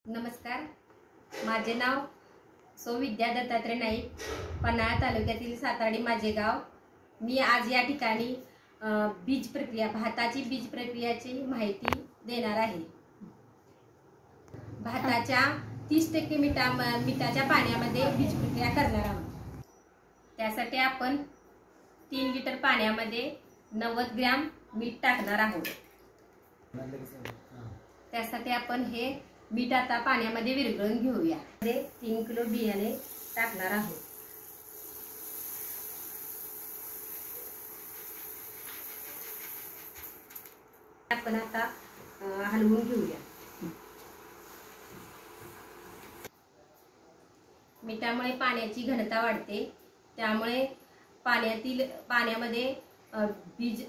नमस्कार, माझे नाव सौ विद्या दत्तात्रय नाईक, पन्हाळा तालुक्यातील सातार्डी माझे गाव। मी आज या ठिकाणी बीज प्रक्रिया, भाताची बीज प्रक्रियाची माहिती देणार आहे। भाताच्या 30% मिठाच्या पाण्यामध्ये बीज प्रक्रिया करणार आहोत। त्यासाठी आपण 3 लिटर पाण्यामध्ये 90 ग्रॅम मीठ टाकणार आहोत। त्यासाठी आपण हे मीठ आता पाण्यामध्ये विरघळून घेऊया। 3 किलो बियाणे टाकणार आहोत। आपण आता हलवून घेऊया। मिठामुळे पाण्याची घनता वाढते, त्यामुळे पाण्यामध्ये बीज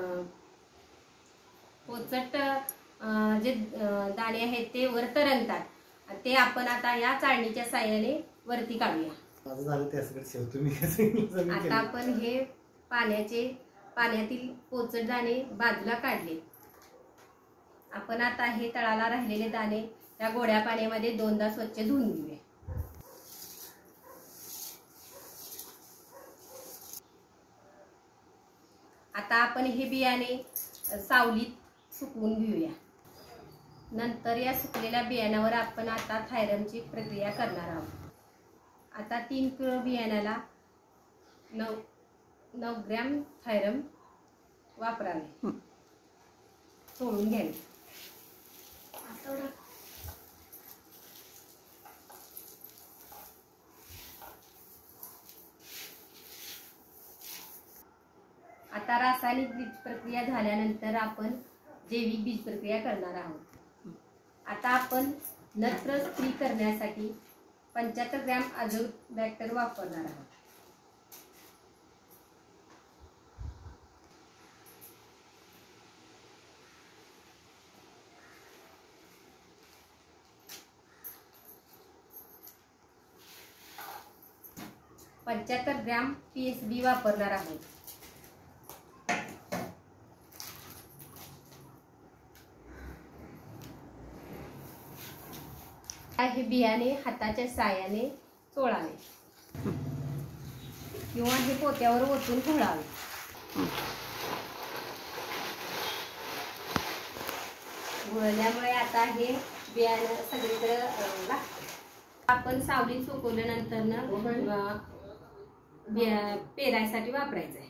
पोचट जे दाणे आहेत ते वर तरंगतात। ते आपण आता या चाळणीच्या साहाय्याने वरती काढूया। आता आपण हे पाण्यातील पोचट दाणे बाजूला काढले। आपण आता हे तळाला राहिलेले दाणे या गोड्या पाण्यामध्ये 2दा स्वच्छ धुवून घेऊया। आता आपण हे बियाणे सावलीत सुकवून घेऊया। नंतर या सुकलेल्या बियाण्यावर आपण आता थायरमची प्रक्रिया करणार आहोत। आता 3 किलो बियाण्याला 9 ग्रॅम थायरम वापरावे, सोडून घ्यावे। आता रासायनिक बीज प्रक्रिया झाल्यानंतर आपण जैविक बीज प्रक्रिया करणार आहोत। आता आपण नत्र स्त्री करण्यासाठी 75 ग्रॅम अझोबॅक्टर वापरणार आहोत। $75 ग्रॅम PSB वापरणार आहोत। हे बियाणे हाताच्या साहाय्याने चोळावे किंवा हे पोत्यावर ओतून घोळावे। घोळल्यामुळे आता हे बियाणे सगळीकडे आपण सावलीत सुकवल्यानंतर पेरायसाठी वापरायचं।